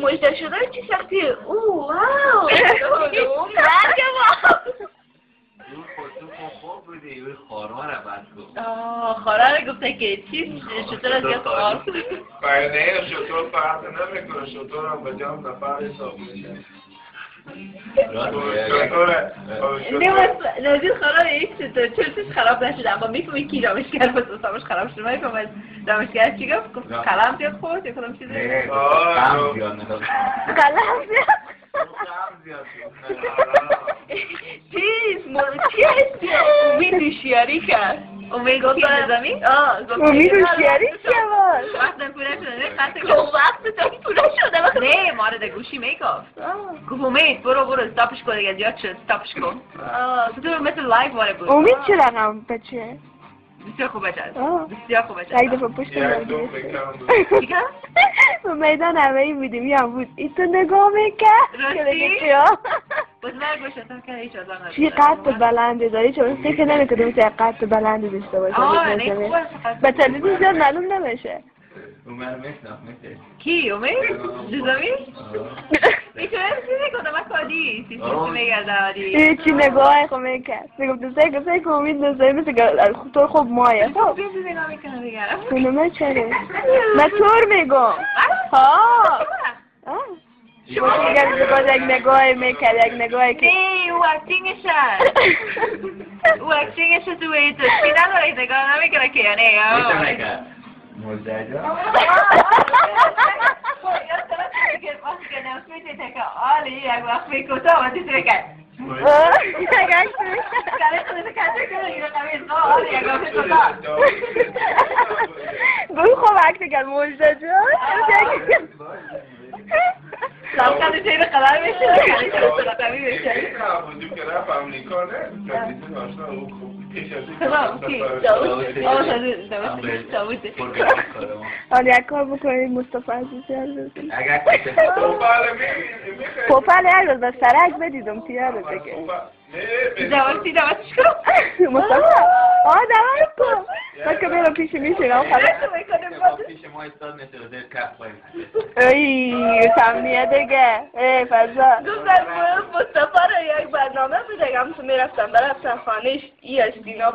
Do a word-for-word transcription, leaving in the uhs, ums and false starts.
مجده شده چی سختی؟ اوه واو مرگ ما اون خودتون خوب بوده یه خارا رو بند گفت آه خارا رو گفته که چی شطور از یاد خار نه شطور فرق نمیکنه شطور هم به جام نفر حساب میشه نازید خراب یک شطور چون چیز خراب نشده اما میفهمی کی رامشگر بود حسابش خراب شده میفهم از رامشگر چی گفت؟ گفت قلم زیاد خورد یا کدام چیزی؟ قلم زیاد نگفت قلم زیاد قلم زیاد چیز چی هستی؟ امید دوشیاری کرد امید کی نظامی؟ آه امید دوشیاری چیه باز؟ وقتم پوره شده نه خطه که وقت تو پوره شده نه مارد گوشی میگفت گفت امید برو برو استاپش کن دیگه زیاد شد استاپش کن تو تو مثل لایف واره بود امید چه رقم بچه؟ بسیار خوبه جد بسیار خوبه جد یک دفعه پشت دیگه؟ تو میدان همه ای بودیم یه هم بود ای تو نگاه میکرد راستی؟ باز من گوشتم که هیچ آزار نداره چی قد بلنده داری چون فکر نمیکنم که قد بلنده داشته باشه آه نه خوبه به تلویزیون زیاد معلوم نمیشه اومر میشناخت میشه کی امید؟ جزامی؟ میتونه چیزی کنم من کادی سیستم میگرده آری چی نگاه خو میکرد میگم دوسته که سه که امید نزایی مثل که تو خوب مایه خب بیام چیزی نگاه میکنم بگرم کنمه چره؟ من طور میگم ها شما که میگم که یک نگاه میکرد یک نگاه که نه او اکتینگش هست او اکتینگش هست او ایتو چی نداره نگاه نمیکنه که یا نه میتونه نکرد مجده جا آلی یک وقت میکوتا و دیسی بکن یک عکس کاره خودت کسی کنه یک قمیز آلی یک وقت میکوتا گوی خوب عکس کرد مجده جان لامکن چه قلم میشه کاره چه رقمی میشه نه بودیم که رفت امریکا نه تلویزیون آشنا او خوب پیش از این تمام کی داوود آه داوود داوود حالا یک کار بکنید مصطفی عزیزی هر اگر پوپل هر روز به سرک بدیدم تیار رو بگه داوودی داوودش کن مصطفی آه داوود کن من که بیرم پیش میشیرم پیش ما استاد میشه در کف باید ای تمنیه دیگه ای فضا گفتم مصطفی رو یک برنامه بودم تو میرفتم برفتم خانهش ای از دینا